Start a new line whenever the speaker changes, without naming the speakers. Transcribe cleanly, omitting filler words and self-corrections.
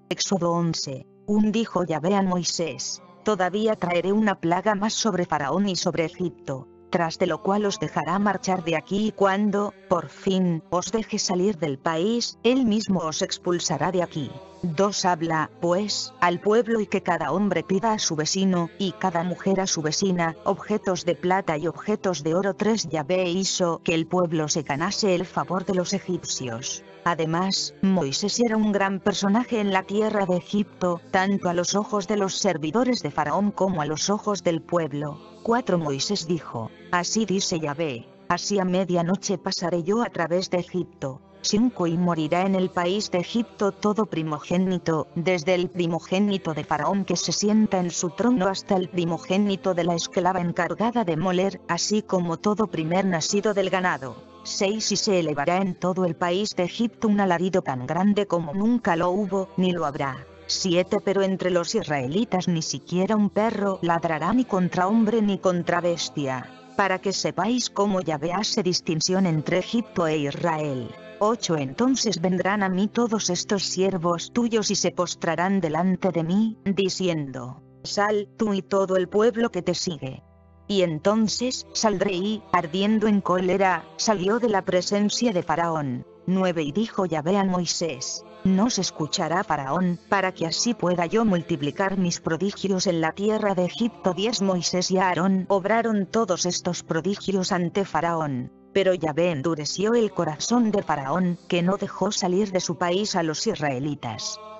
Éxodo 11. Dijo Yahvé a Moisés: todavía traeré una plaga más sobre Faraón y sobre Egipto, tras de lo cual os dejará marchar de aquí, y cuando, por fin, os deje salir del país, él mismo os expulsará de aquí. 2. Habla, pues, al pueblo, y que cada hombre pida a su vecino, y cada mujer a su vecina, objetos de plata y objetos de oro. 3. Yahvé hizo que el pueblo se ganase el favor de los egipcios. Además, Moisés era un gran personaje en la tierra de Egipto, tanto a los ojos de los servidores de Faraón como a los ojos del pueblo. 4. Moisés dijo: así dice Yahvé, así a medianoche pasaré yo a través de Egipto. 5. Y morirá en el país de Egipto todo primogénito, desde el primogénito de Faraón que se sienta en su trono hasta el primogénito de la esclava encargada de moler, así como todo primer nacido del ganado. 6. Y se elevará en todo el país de Egipto un alarido tan grande como nunca lo hubo, ni lo habrá. 7. Pero entre los israelitas ni siquiera un perro ladrará, ni contra hombre ni contra bestia, para que sepáis cómo Yahvé hace distinción entre Egipto e Israel. 8. Entonces vendrán a mí todos estos siervos tuyos y se postrarán delante de mí, diciendo: sal, tú y todo el pueblo que te sigue. Y entonces saldré, y, ardiendo en cólera, salió de la presencia de Faraón. 9. Y dijo Yahvé a Moisés: no se escuchará Faraón, para que así pueda yo multiplicar mis prodigios en la tierra de Egipto. 10. Moisés y Aarón obraron todos estos prodigios ante Faraón. Pero Yahvé endureció el corazón de Faraón, que no dejó salir de su país a los israelitas.